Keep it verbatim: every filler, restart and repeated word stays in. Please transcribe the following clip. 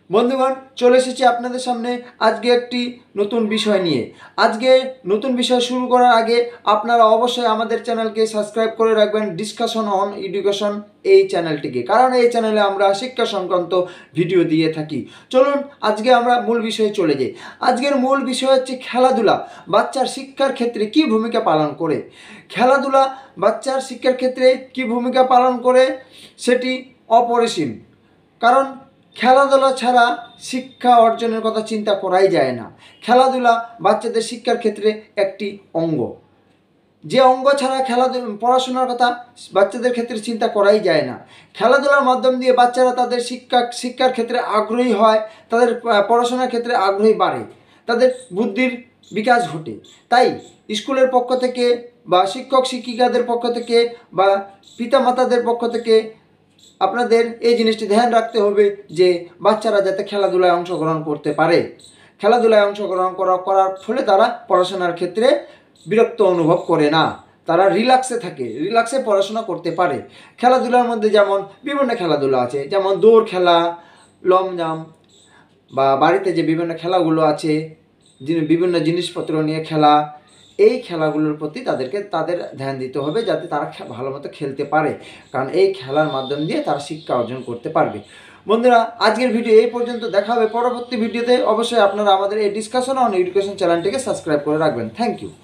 বন্ধুগণ, চলে এসেছি আপনাদের সামনে আজকে একটি নতুন বিষয় নিয়ে। আজকে নতুন বিষয় শুরু করার আগে আপনারা অবশ্যই আমাদের চ্যানেলকে সাবস্ক্রাইব করে রাখবেন, ডিসকাশন অন এডুকেশন এই চ্যানেলটিকে, কারণ এই চ্যানেলে আমরা শিক্ষা সংক্রান্ত ভিডিও দিয়ে থাকি। চলুন আজকে আমরা মূল বিষয়ে চলে যাই। আজকের মূল বিষয় হচ্ছে খেলাধুলা বাচ্চার শিক্ষার ক্ষেত্রে কী ভূমিকা পালন করে। খেলাধুলা বাচ্চার শিক্ষার ক্ষেত্রে কী ভূমিকা পালন করে সেটি অপরিসীম, কারণ খেলাধুলা ছাড়া শিক্ষা অর্জনের কথা চিন্তা করাই যায় না। খেলাধুলা বাচ্চাদের শিক্ষার ক্ষেত্রে একটি অঙ্গ, যে অঙ্গ ছাড়া খেলাধুলা পড়াশোনার কথা বাচ্চাদের ক্ষেত্রে চিন্তা করাই যায় না। খেলাধুলার মাধ্যম দিয়ে বাচ্চারা তাদের শিক্ষা শিক্ষার ক্ষেত্রে আগ্রহী হয়, তাদের পড়াশোনার ক্ষেত্রে আগ্রহী বাড়ে, তাদের বুদ্ধির বিকাশ ঘটে। তাই স্কুলের পক্ষ থেকে বা শিক্ষক শিক্ষিকাদের পক্ষ থেকে বা পিতামাতাদের পক্ষ থেকে আপনাদের এই জিনিসটি ধ্যান রাখতে হবে যে বাচ্চারা যাতে খেলাধুলায় অংশগ্রহণ করতে পারে। খেলাধুলায় অংশগ্রহণ করা করার ফলে তারা পড়াশোনার ক্ষেত্রে বিরক্ত অনুভব করে না, তারা রিল্যাক্সে থাকে, রিল্যাক্সে পড়াশোনা করতে পারে। খেলাধুলার মধ্যে যেমন বিভিন্ন খেলাধুলা আছে, যেমন দৌড় খেলা, লং জাম্প, বা বাড়িতে যে বিভিন্ন খেলাগুলো আছে, বিভিন্ন জিনিসপত্র নিয়ে খেলা, এই খেলাগুলোর প্রতি তাদেরকে তাদের ধ্যান দিতে হবে যাতে তারা ভালো মতো খেলতে পারে, কারণ এই খেলার মাধ্যম দিয়ে তারা শিক্ষা অর্জন করতে পারবে। বন্ধুরা, আজকের ভিডিও এই পর্যন্ত। দেখা হবে পরবর্তী ভিডিওতে। অবশ্যই আপনারা আমাদের এই ডিসকাশন অন এডুকেশন চ্যানেলটিকে সাবস্ক্রাইব করে রাখবেন। Thank you.